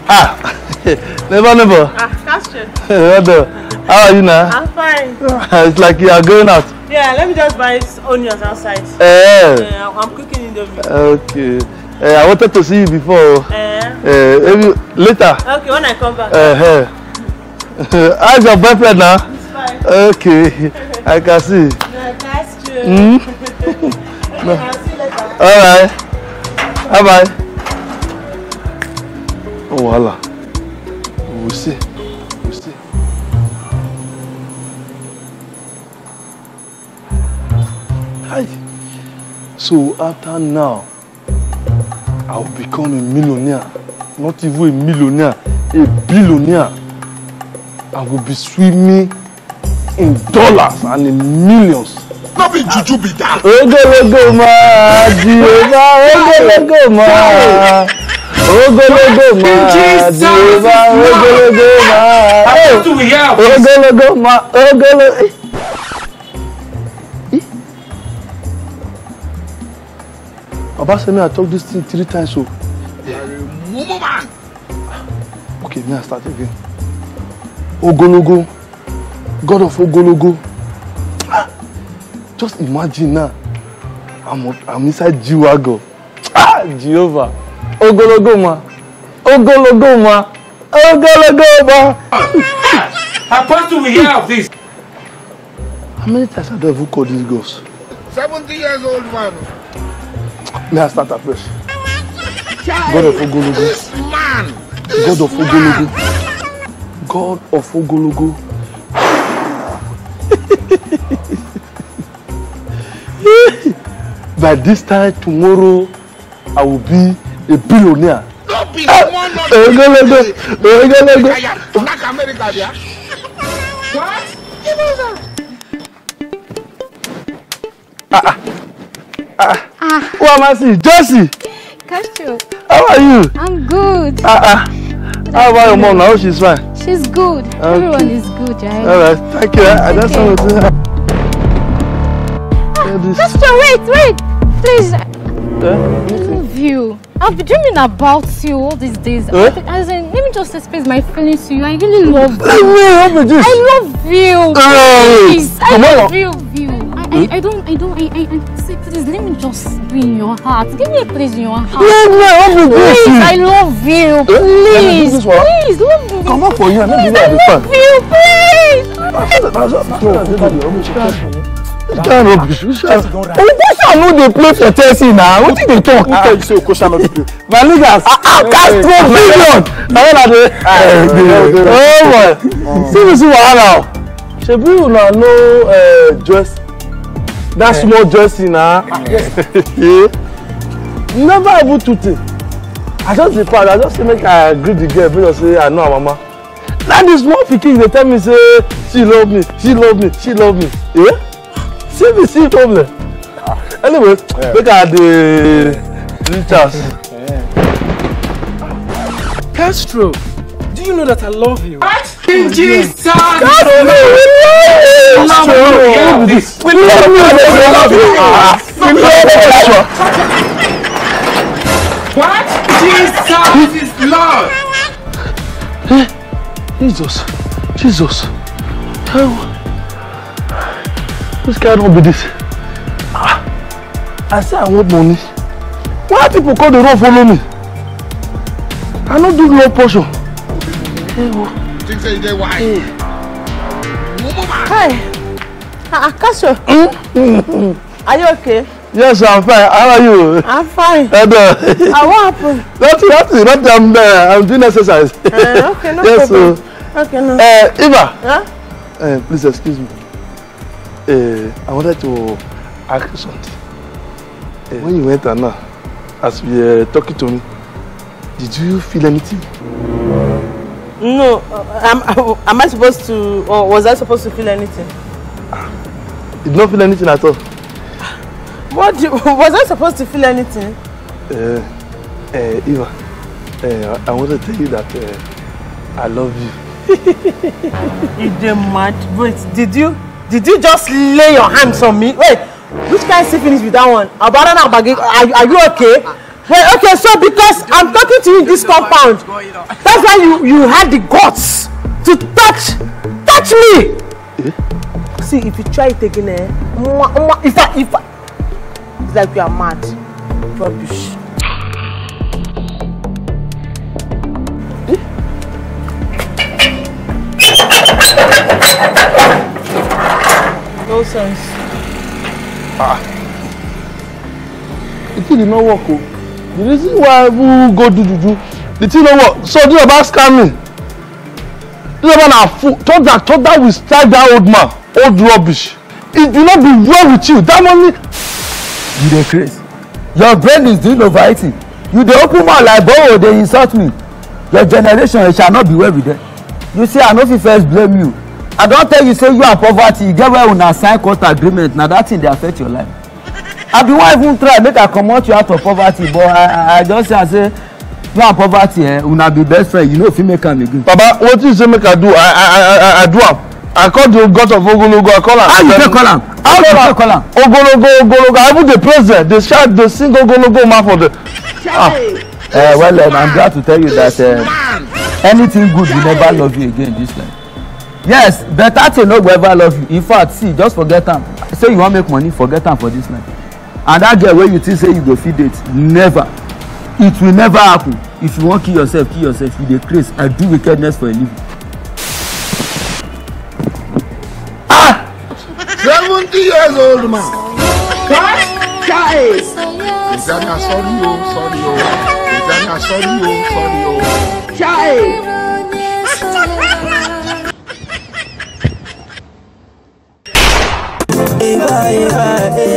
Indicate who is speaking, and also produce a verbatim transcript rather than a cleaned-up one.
Speaker 1: Ah, never, never.
Speaker 2: Ah, Castro.
Speaker 1: How are you now?
Speaker 2: I'm fine.
Speaker 1: It's like you are going out.
Speaker 2: Yeah, let me just buy onions outside.
Speaker 1: Eh.
Speaker 2: Uh, I'm cooking indomie.
Speaker 1: Okay. Uh, I wanted to see you before.
Speaker 2: Eh.
Speaker 1: Uh, maybe later.
Speaker 2: Okay, when I come back.
Speaker 1: Uh, how's your boyfriend now?
Speaker 2: It's fine.
Speaker 1: Okay, I can see.
Speaker 2: Yeah, Castro.
Speaker 1: Mm?
Speaker 2: Okay, no. I'll see you later.
Speaker 1: All right. Bye bye. Oh, voila. We'll see. We'll see. Hi. So after now, I'll become a millionaire. Not even a millionaire, a billionaire. I will be swimming in dollars and in millions.
Speaker 3: Not be juju be that.
Speaker 1: Ogologo ma, Jehovah, ogologo ma. Ogologo ma, Jehovah, ogologo ma.
Speaker 3: How do we have?
Speaker 1: Ogologo ma, ogologo. Obasemi, I talked this thing three times so.
Speaker 3: Woman.
Speaker 1: Okay, now I start again. Ogologo, God of Ogologo. Just imagine now, I'm, I'm inside G-Wagon. Ah, Jehovah. Ogologo ma. Ogologo ma. Ogologo ma.
Speaker 3: How far do we hear of this?
Speaker 1: How many times have I ever called these girls?
Speaker 3: seventy years old man.
Speaker 1: May I start afresh? God of Ogologo.
Speaker 3: This man.
Speaker 1: God of Ogologo. God of Ogologo. By this time tomorrow, I will be a billionaire.
Speaker 3: Don't be the one not
Speaker 1: Ogologo. Ogologo.
Speaker 3: Black America, yeah? What? Give us that.
Speaker 1: Ah, ah. Ah. Who am I seeing? Josie.
Speaker 4: Castro.
Speaker 1: How are you?
Speaker 4: I'm good.
Speaker 1: Ah, ah. How about your mom now? She's fine.
Speaker 4: She's good. Okay. Everyone is good, right?
Speaker 1: All right. Thank you. I just
Speaker 4: okay.
Speaker 1: want to say.
Speaker 4: Ah, Castro, wait, wait. Please.
Speaker 1: Eh?
Speaker 4: I love you. I've been dreaming about you all these days.
Speaker 1: Eh?
Speaker 4: As in, let me just express my feelings to you. I really love you.
Speaker 1: I love you.
Speaker 4: I love you. Please. I
Speaker 1: Come
Speaker 4: love
Speaker 1: on.
Speaker 4: you. you. I, I, I don't, I don't, I, I, I say, please, let me just be in your heart. Give me a place in your heart.
Speaker 1: No, no, I love you.
Speaker 4: Please, I love you.
Speaker 1: Eh?
Speaker 4: Please,
Speaker 1: This one?
Speaker 4: please, love me.
Speaker 1: Come on for you. I know you
Speaker 4: Please, I
Speaker 1: understand.
Speaker 4: love you, please.
Speaker 1: Can't rubbish. We shall. Okosha no dey play for Chelsea now. What did they talk?
Speaker 3: Who tell you say Okosha no dey play?
Speaker 1: My niggas. Ah, Castro billion. Na when I dey. Oh boy. See me see wahala. Shebi una know dress. That small dressing na. Never able to think. I just dey proud. I just say make I greet the girl because say I know her mama. Now this small pikin dey tell me say she love me, she love me, she love me. Yeah? See me see problem. Anyway, yeah. Look at the teachers.
Speaker 5: Yeah. Castro, do you know that I love you?
Speaker 3: What? In Jesus!
Speaker 1: Castro, we love you. We love you. We love you. We love you.
Speaker 3: What? Jesus is Lord.
Speaker 1: Jesus, Jesus. Which kind of be this? Ah, I say I want money. Why people call the road follow me? I don't do no portion.
Speaker 3: Hey, you think say they why?
Speaker 1: Hey.
Speaker 2: Hi. Ah, Castro.
Speaker 1: Mm?
Speaker 2: Are you okay?
Speaker 1: Yes, I'm fine. How are you?
Speaker 2: I'm fine.
Speaker 1: And, uh,
Speaker 2: ah, what happened?
Speaker 1: Nothing, nothing, nothing. I'm, uh, I'm doing exercise.
Speaker 2: Uh, okay, no
Speaker 1: yes,
Speaker 2: problem.
Speaker 1: So,
Speaker 2: okay, no.
Speaker 1: Uh, Eva.
Speaker 2: Huh?
Speaker 1: Uh, please excuse me. Uh, I wanted to ask you something. Uh, when you went now, as you were talking to me, did you feel anything?
Speaker 2: No. Uh, am, am I supposed to, or was I supposed to feel anything?
Speaker 1: You did not feel anything at all?
Speaker 2: What? Do, was I supposed to feel anything?
Speaker 1: Uh, uh, Eva, uh, I want to tell you that uh, I love you.
Speaker 2: You mad? Wait, did you? Did you just lay your hands on me? Wait, which kind of finish with that one? Are, are you okay? Wait, okay, so because I'm talking to you in this compound, that's why you you had the guts to touch touch me. Eh? See, if you try it again, eh? If I if I, it's like you are mad. Rubbish. No sense.
Speaker 1: Ah. The thing did not work. Oh. The reason why we go do do do, the thing don't work. So this about scamming. This about a fool. Thought that thought that we strike that old man, old rubbish. It will not be well with you. That money.
Speaker 6: You dey crazy. Your brain is doing overeating. You dey open mouth like bowo dey insult me. Your generation it shall not be well with them. You see, I no fit first blame you. I don tell you say you are poverty. You get where una sign court agreement. Na that thing dey affect your life. I be wan even try make I comot you out of poverty, but I I, I just say I say you and poverty eh una be best friend. You no fit make am again.
Speaker 1: Baba, what you say make I do? I I I I do am. I call the god of Ogologo. I call am.
Speaker 6: How you take call am? How you take call am?
Speaker 1: Ogologo, Ogologo. I even the president. They shout, they sing Ogologo man for the.
Speaker 6: Ah. Uh, well, uh, I'm glad to tell you that uh, anything good will never love you again this life. Yes, better thing no go ever love you. In fact, see, just forget am. Say you wan make money, forget am for this life. And that girl wey you think say you go fit date, never. It will never happen. If you wan kill yourself, kill yourself. You dey craze. I do wickedness for a living.
Speaker 3: Ah! seventy years old man. What? Guy! Ijana, sorry yo, sorry yo. Ijana, sorry yo, sorry yo. Chai!
Speaker 7: Eva, Eva, Eva.